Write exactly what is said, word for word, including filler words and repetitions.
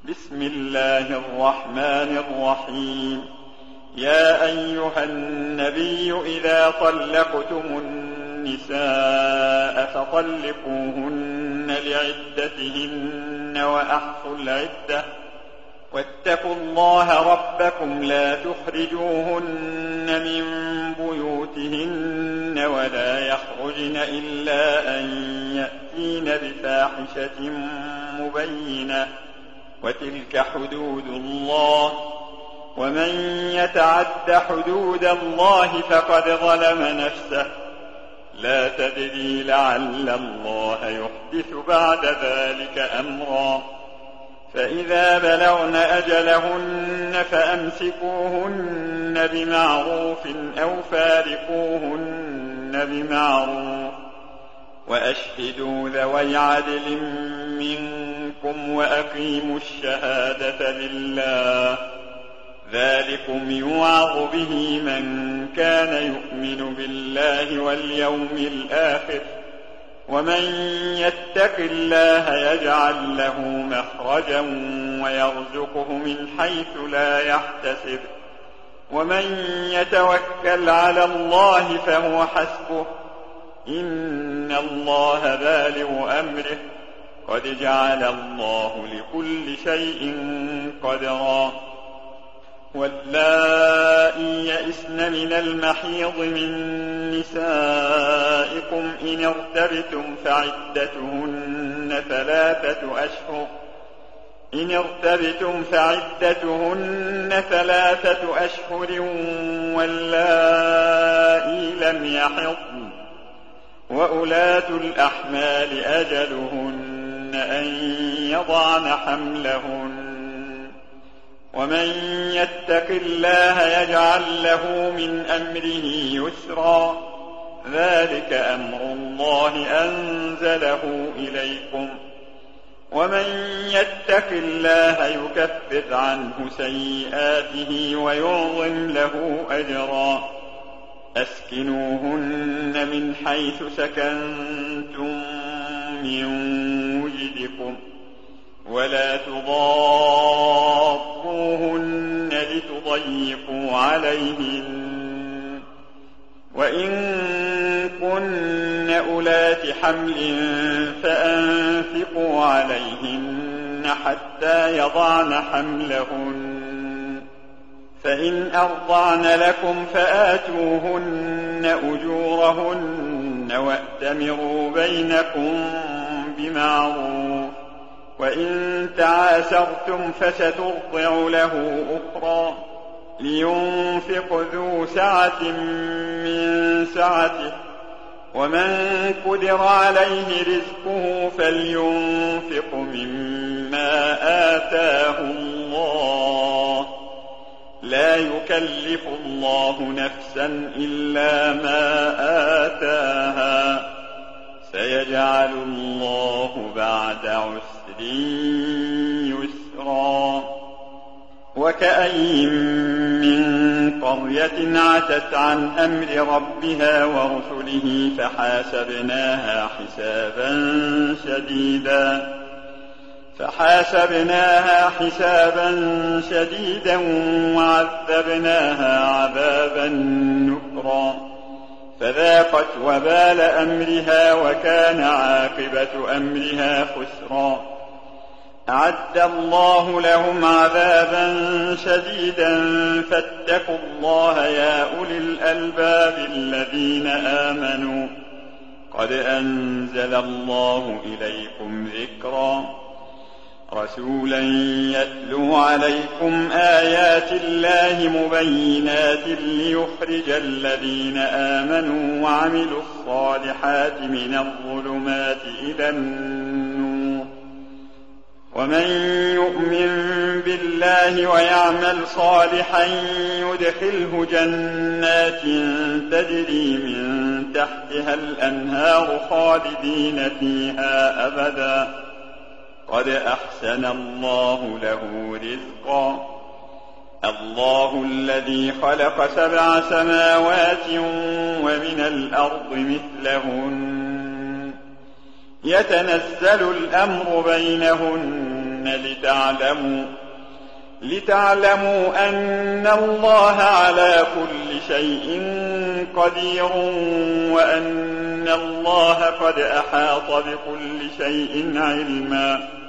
بسم الله الرحمن الرحيم. يا أيها النبي إذا طلقتم النساء فطلقوهن لعدتهن وأحصوا العدة واتقوا الله ربكم لا تخرجوهن من بيوتهن ولا يخرجن إلا أن يأتين بفاحشة مبينة وتلك حدود الله ومن يتعد حدود الله فقد ظلم نفسه لا تدري لعل الله يحدث بعد ذلك أمرا فإذا بلغن أجلهن فأمسكوهن بمعروف أو فارقوهن بمعروف وأشهدوا ذوي عدل منكم وأقيموا الشهادة لله ذلكم يوعظ به من كان يؤمن بالله واليوم الآخر ومن يتق الله يجعل له مخرجا ويرزقه من حيث لا يحتسب ومن يتوكل على الله فهو حسبه إن الله بالغ أمره قد جعل الله لكل شيء قدرا واللائي يئسن من المحيض من نسائكم إن ارتبتم فعدتهن ثلاثة أشهر إن ارتبتم فعدتهن ثلاثة أشهر واللائي لم يحضن وأولاة الأحمال أجلهن أن يضعن حملهن ومن يتق الله يجعل له من أمره يسرا ذلك أمر الله أنزله إليكم ومن يتق الله يكفر عنه سيئاته ويعظم له أجرا أسكنوهن من حيث سكنتم من وجدكم ولا تضاروهن لتضيقوا عليهن وإن كن أولات حمل فأنفقوا عليهن حتى يضعن حملهن فإن أرضعن لكم فآتوهن أجورهن وأتمروا بينكم بمعروف وإن تعاسرتم فسترضع له أخرى لينفق ذو سعة من سعته ومن قدر عليه رزقه فلينفق مما آتاه الله لا يكلف الله نفسا إلا ما آتاها سيجعل الله بعد عسر يسرا وكأين من قرية عتت عن أمر ربها ورسله فحاسبناها حسابا شديدا فحاسبناها حسابا شديدا وعذبناها عذابا نكرا فذاقت وبال أمرها وكان عاقبة أمرها خسرا أعد الله لهم عذابا شديدا فاتقوا الله يا أولي الألباب الذين آمنوا قد أنزل الله إليكم ذكرا رسولا يتلو عليكم آيات الله مبينات ليخرج الذين آمنوا وعملوا الصالحات من الظلمات إلى النور ومن يؤمن بالله ويعمل صالحا يدخله جنات تجري من تحتها الأنهار خالدين فيها أبدا قد أحسن الله له رزقا الله الذي خلق سبع سماوات ومن الأرض مثلهن يتنزل الأمر بينهن فيهن لتعلموا لتعلموا أن الله على كل شيء قدير وأن الله قد أحاط بكل شيء علما.